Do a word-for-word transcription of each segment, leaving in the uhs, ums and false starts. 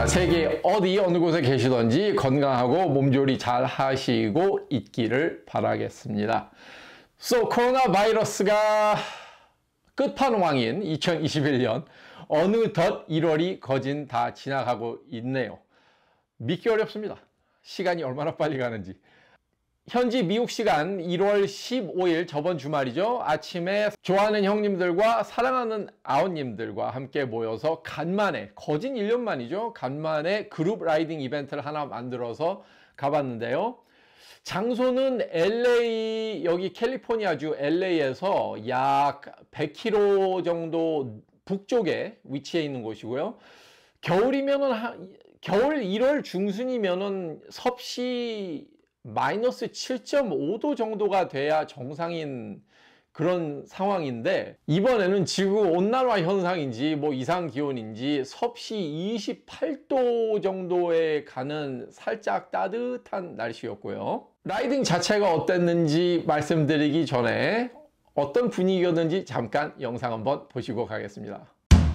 자, 세계 어디 어느 곳에 계시던지 건강하고 몸조리 잘 하시고 있기를 바라겠습니다. So, 코로나 바이러스가 끝판왕인 이천이십일 년 어느덧 일월이 거진 다 지나가고 있네요. 믿기 어렵습니다. 시간이 얼마나 빨리 가는지. 현지 미국 시간 일월 십오일 저번 주말이죠. 아침에 좋아하는 형님들과 사랑하는 아웃님들과 함께 모여서 간만에, 거진 일 년 만이죠. 간만에 그룹 라이딩 이벤트를 하나 만들어서 가봤는데요. 장소는 엘에이, 여기 캘리포니아주 엘에이에서 약 백 킬로미터 정도 북쪽에 위치해 있는 곳이고요. 겨울이면은, 한, 겨울 일월 중순이면은 섭씨 마이너스 칠 점 오 도 정도가 돼야 정상인 그런 상황인데, 이번에는 지구 온난화 현상인지 뭐 이상 기온인지 섭씨 이십팔 도 정도에 가는 살짝 따뜻한 날씨였고요. 라이딩 자체가 어땠는지 말씀드리기 전에 어떤 분위기였는지 잠깐 영상 한번 보시고 가겠습니다.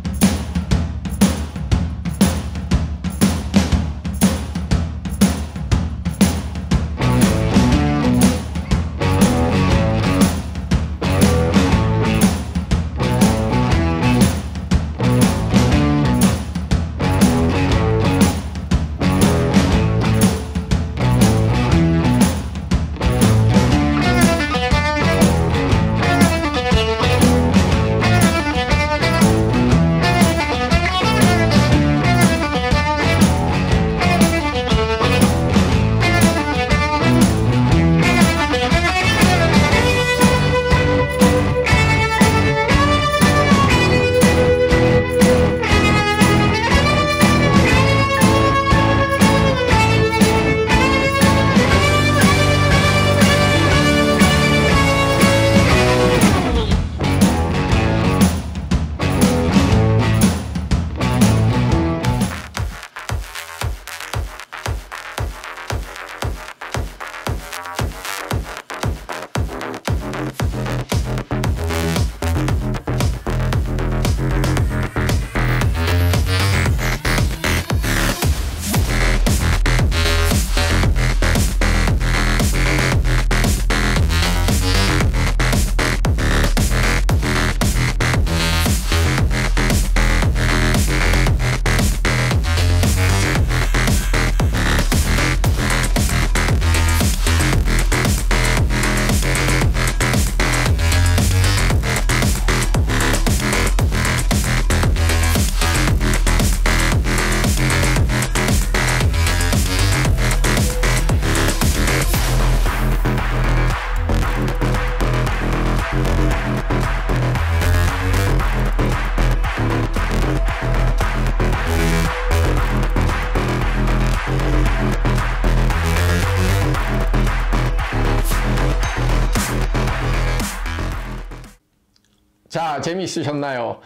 자, 재미있으셨나요?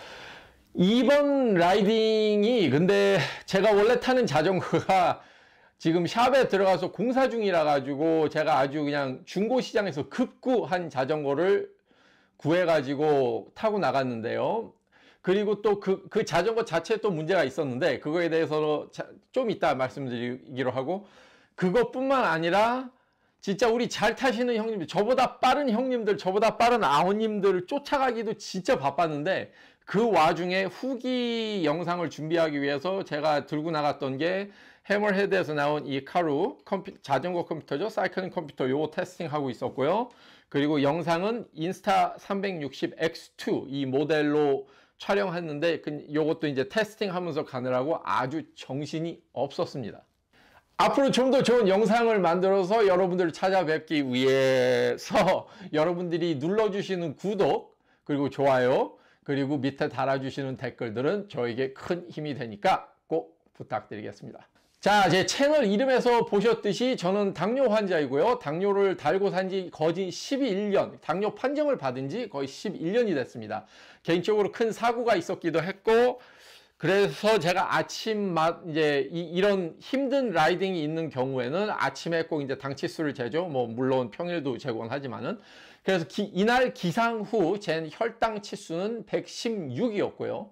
이번 라이딩이, 근데 제가 원래 타는 자전거가 지금 샵에 들어가서 공사 중이라 가지고 제가 아주 그냥 중고시장에서 급구한 자전거를 구해 가지고 타고 나갔는데요. 그리고 또 그, 그 자전거 자체에 또 문제가 있었는데 그거에 대해서 좀 이따 말씀드리기로 하고, 그것뿐만 아니라 진짜 우리 잘 타시는 형님들, 저보다 빠른 형님들, 저보다 빠른 아우님들을 쫓아가기도 진짜 바빴는데, 그 와중에 후기 영상을 준비하기 위해서 제가 들고 나갔던 게 해머헤드에서 나온 이 카루 컴퓨, 자전거 컴퓨터죠. 사이클링 컴퓨터, 요거 테스팅하고 있었고요. 그리고 영상은 인스타 삼백육십 엑스 투 이 모델로 촬영했는데 요것도 이제 테스팅하면서 가느라고 아주 정신이 없었습니다. 앞으로 좀 더 좋은 영상을 만들어서 여러분들을 찾아뵙기 위해서 여러분들이 눌러주시는 구독, 그리고 좋아요, 그리고 밑에 달아주시는 댓글들은 저에게 큰 힘이 되니까 꼭 부탁드리겠습니다. 자, 제 채널 이름에서 보셨듯이 저는 당뇨 환자이고요. 당뇨를 달고 산지 거진 십일 년, 당뇨 판정을 받은 지 거의 십일 년이 됐습니다. 개인적으로 큰 사고가 있었기도 했고, 그래서 제가 아침맛 이제 이, 이런 힘든 라이딩이 있는 경우에는 아침에 꼭 이제 당치수를 재죠. 뭐 물론 평일도 재곤 하지만은. 그래서 기, 이날 기상 후 잰 혈당 치수는 백십육이었고요.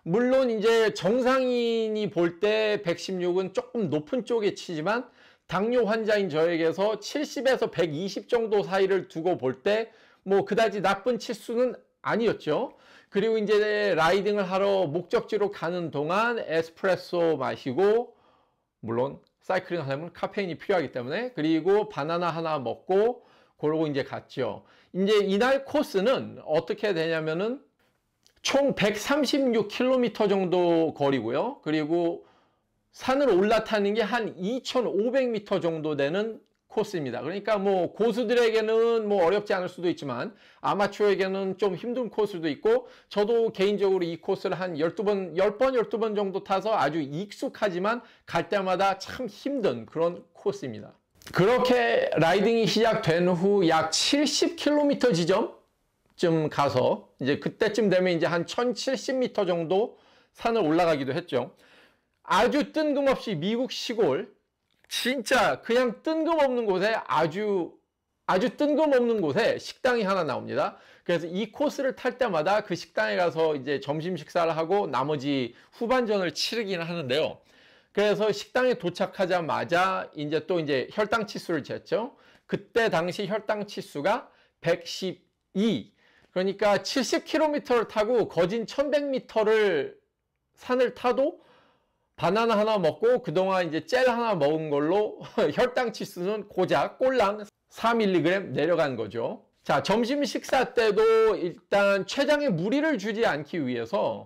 물론 이제 정상인이 볼 때 백십육은 조금 높은 쪽에 치지만 당뇨 환자인 저에게서 칠십에서 백이십 정도 사이를 두고 볼 때 뭐 그다지 나쁜 치수는 아니었죠. 그리고 이제 라이딩을 하러 목적지로 가는 동안 에스프레소 마시고, 물론 사이클링 하려면 카페인이 필요하기 때문에, 그리고 바나나 하나 먹고 그러고 이제 갔죠. 이제 이날 코스는 어떻게 되냐면은 총 백삼십육 킬로미터 정도 거리고요. 그리고 산을 올라타는 게 한 이천오백 미터 정도 되는 코스입니다. 그러니까 뭐 고수들에게는 뭐 어렵지 않을 수도 있지만 아마추어에게는 좀 힘든 코스도 있고, 저도 개인적으로 이 코스를 한 열두 번, 십 번, 십이 번 정도 타서 아주 익숙하지만 갈 때마다 참 힘든 그런 코스입니다. 그렇게 라이딩이 시작된 후 약 칠십 킬로미터 지점쯤 가서 이제 그때쯤 되면 이제 한 천칠십 미터 정도 산을 올라가기도 했죠. 아주 뜬금없이 미국 시골, 진짜 그냥 뜬금없는 곳에 아주 아주 뜬금없는 곳에 식당이 하나 나옵니다. 그래서 이 코스를 탈 때마다 그 식당에 가서 이제 점심 식사를 하고 나머지 후반전을 치르기는 하는데요. 그래서 식당에 도착하자마자 이제 또 이제 혈당 치수를 쟀죠. 그때 당시 혈당 치수가 백십이. 그러니까 칠십 킬로미터를 타고 거진 천백 미터를 산을 타도 바나나 하나 먹고 그동안 이제 젤 하나 먹은 걸로 혈당 치수는 고작 꼴랑 사 밀리그램 내려간 거죠. 자, 점심 식사 때도 일단 췌장에 무리를 주지 않기 위해서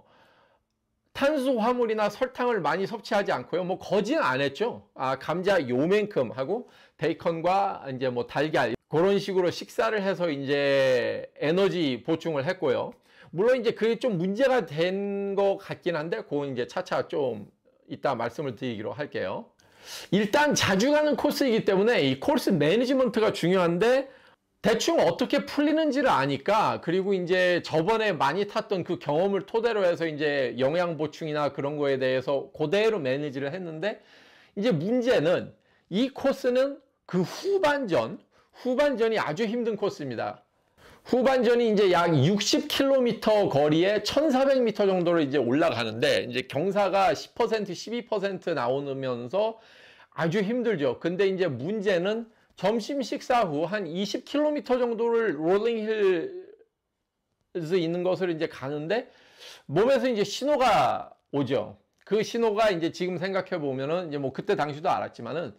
탄수화물이나 설탕을 많이 섭취하지 않고요. 뭐 거진 안 했죠. 아, 감자 요만큼 하고 베이컨과 이제 뭐 달걀 그런 식으로 식사를 해서 이제 에너지 보충을 했고요. 물론 이제 그게 좀 문제가 된 것 같긴 한데 그건 이제 차차 좀 이따 말씀을 드리기로 할게요. 일단 자주 가는 코스이기 때문에 이 코스 매니지먼트가 중요한데 대충 어떻게 풀리는지를 아니까, 그리고 이제 저번에 많이 탔던 그 경험을 토대로 해서 이제 영양 보충이나 그런 거에 대해서 그대로 매니지를 했는데, 이제 문제는 이 코스는 그 후반전, 후반전이 아주 힘든 코스입니다. 후반전이 이제 약 육십 킬로미터 거리에 천사백 미터 정도를 이제 올라가는데, 이제 경사가 십 퍼센트, 십이 퍼센트 나오면서 아주 힘들죠. 근데 이제 문제는 점심 식사 후 한 이십 킬로미터 정도를 롤링 힐즈 있는 것을 이제 가는데 몸에서 이제 신호가 오죠. 그 신호가 이제 지금 생각해 보면은 이제 뭐 그때 당시도 알았지만은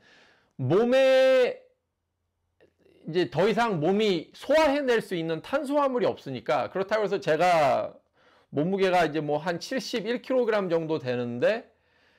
몸에 이제 더 이상 몸이 소화해낼 수 있는 탄수화물이 없으니까, 그렇다고 해서 제가 몸무게가 이제 뭐 한 칠십일 킬로그램 정도 되는데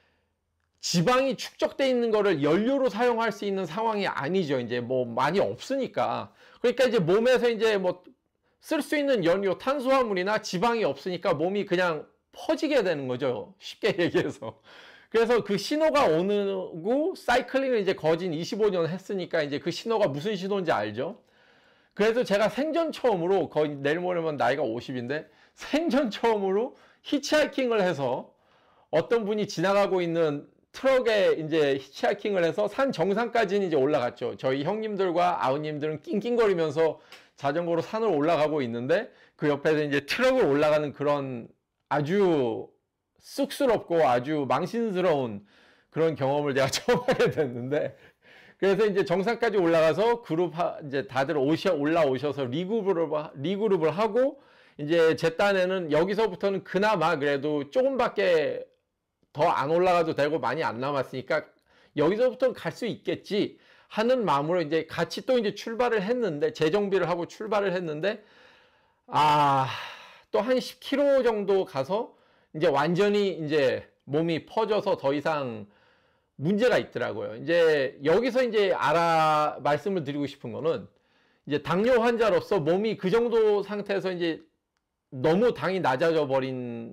지방이 축적돼 있는 거를 연료로 사용할 수 있는 상황이 아니죠. 이제 뭐 많이 없으니까. 그러니까 이제 몸에서 이제 뭐 쓸 수 있는 연료, 탄수화물이나 지방이 없으니까 몸이 그냥 퍼지게 되는 거죠. 쉽게 얘기해서. 그래서 그 신호가 오고 사이클링을 이제 거진 이십오 년 했으니까 이제 그 신호가 무슨 신호인지 알죠. 그래서 제가 생전 처음으로, 거의 내일 모레면 나이가 오십인데 생전 처음으로 히치하이킹을 해서 어떤 분이 지나가고 있는 트럭에 이제 히치하이킹을 해서 산 정상까지는 이제 올라갔죠. 저희 형님들과 아우님들은 낑낑거리면서 자전거로 산을 올라가고 있는데 그 옆에서 이제 트럭을 올라가는 그런 아주 쑥스럽고 아주 망신스러운 그런 경험을 제가 처음 하게 됐는데, 그래서 이제 정상까지 올라가서 그룹 하, 이제 다들 오셔 올라오셔서 리그룹을 리그룹을 하고, 이제 제 딴에는 여기서부터는 그나마 그래도 조금밖에 더 안 올라가도 되고 많이 안 남았으니까 여기서부터는 갈 수 있겠지 하는 마음으로 이제 같이 또 이제 출발을 했는데, 재정비를 하고 출발을 했는데, 아, 또 한 십 킬로미터 정도 가서 이제 완전히 이제 몸이 퍼져서 더 이상 문제가 있더라고요. 이제 여기서 이제 알아 말씀을 드리고 싶은 거는, 이제 당뇨 환자로서 몸이 그 정도 상태에서 이제 너무 당이 낮아져 버린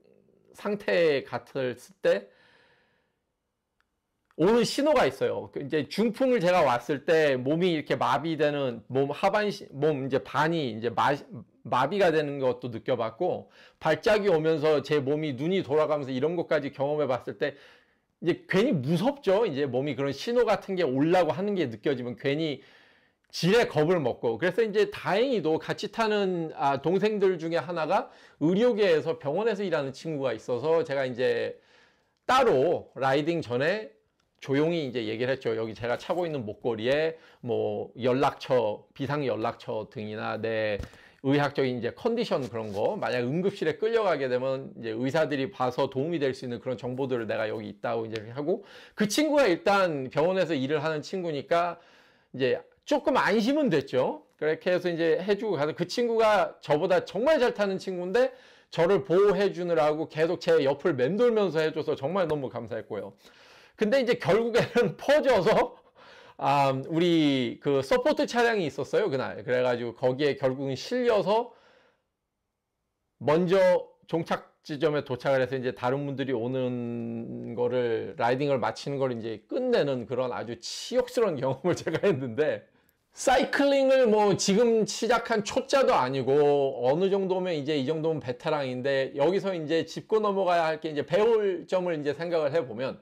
상태 같을 때 오는 신호가 있어요. 이제 중풍을 제가 왔을 때 몸이 이렇게 마비되는, 몸 하반신, 몸 이제 반이 이제 마, 마비가 되는 것도 느껴봤고, 발작이 오면서 제 몸이 눈이 돌아가면서 이런 것까지 경험해 봤을 때 이제 괜히 무섭죠. 이제 몸이 그런 신호 같은 게 오려고 하는 게 느껴지면 괜히 지레 겁을 먹고, 그래서 이제 다행히도 같이 타는 아, 동생들 중에 하나가 의료계에서 병원에서 일하는 친구가 있어서 제가 이제 따로 라이딩 전에 조용히 이제 얘기를 했죠. 여기 제가 차고 있는 목걸이에 뭐 연락처, 비상 연락처 등이나 내 의학적인 이제 컨디션 그런 거, 만약 응급실에 끌려가게 되면 이제 의사들이 봐서 도움이 될 수 있는 그런 정보들을 내가 여기 있다고 이제 하고, 그 친구가 일단 병원에서 일을 하는 친구니까 이제 조금 안심은 됐죠. 그렇게 해서 이제 해주고 가서, 그 친구가 저보다 정말 잘 타는 친구인데 저를 보호해 주느라고 계속 제 옆을 맴돌면서 해줘서 정말 너무 감사했고요. 근데 이제 결국에는 퍼져서 아, 우리 그 서포트 차량이 있었어요, 그날. 그래가지고 거기에 결국은 실려서 먼저 종착 지점에 도착을 해서 이제 다른 분들이 오는 거를, 라이딩을 마치는 걸 이제 끝내는 그런 아주 치욕스러운 경험을 제가 했는데, 사이클링을 뭐 지금 시작한 초짜도 아니고 어느 정도면 이제 이 정도면 베테랑인데, 여기서 이제 짚고 넘어가야 할 게 이제 배울 점을 이제 생각을 해보면,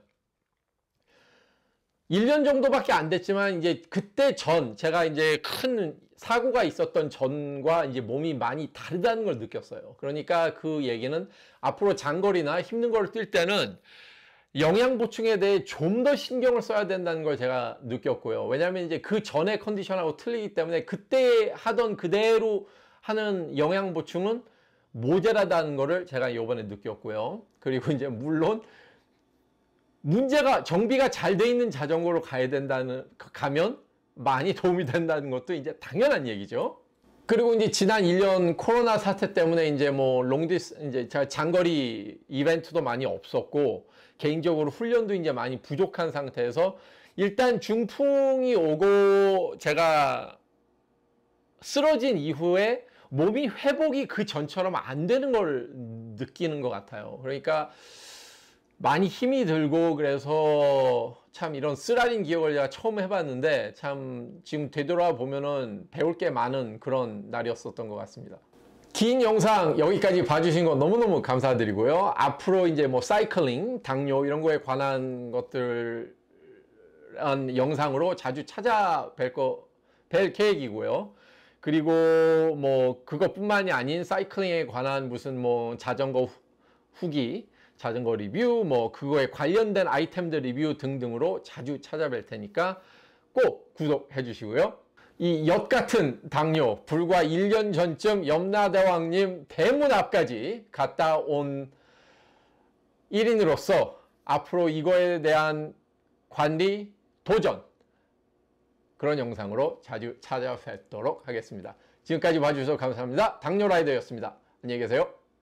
일 년 정도밖에 안 됐지만 이제 그때 전, 제가 이제 큰 사고가 있었던 전과 이제 몸이 많이 다르다는 걸 느꼈어요. 그러니까 그 얘기는 앞으로 장거리나 힘든 걸 뛸 때는 영양 보충에 대해 좀 더 신경을 써야 된다는 걸 제가 느꼈고요. 왜냐하면 이제 그 전의 컨디션하고 틀리기 때문에 그때 하던 그대로 하는 영양 보충은 모자라다는 거를 제가 이번에 느꼈고요. 그리고 이제 물론 문제가, 정비가 잘 돼 있는 자전거로 가야 된다는, 가면 많이 도움이 된다는 것도 이제 당연한 얘기죠. 그리고 이제 지난 일 년 코로나 사태 때문에 이제 뭐 롱디스, 이제 장거리 이벤트도 많이 없었고, 개인적으로 훈련도 이제 많이 부족한 상태에서 일단 중풍이 오고 제가 쓰러진 이후에 몸이 회복이 그 전처럼 안 되는 걸 느끼는 것 같아요. 그러니까 많이 힘이 들고, 그래서 참 이런 쓰라린 기억을 제가 처음 해봤는데, 참 지금 되돌아보면은 배울 게 많은 그런 날이었었던 것 같습니다. 긴 영상 여기까지 봐주신 거 너무너무 감사드리고요. 앞으로 이제 뭐 사이클링, 당뇨 이런 거에 관한 것들 영상으로 자주 찾아뵐 거, 뵐 계획이고요. 그리고 뭐 그것뿐만이 아닌 사이클링에 관한 무슨 뭐 자전거 후기, 자전거 리뷰, 뭐 그거에 관련된 아이템들 리뷰 등등으로 자주 찾아뵐 테니까 꼭 구독해 주시고요. 이 엿 같은 당뇨, 불과 일 년 전쯤 염라대왕님 대문 앞까지 갔다 온 일 인으로서 앞으로 이거에 대한 관리, 도전, 그런 영상으로 자주 찾아뵙도록 하겠습니다. 지금까지 봐주셔서 감사합니다. 당뇨 라이더였습니다. 안녕히 계세요.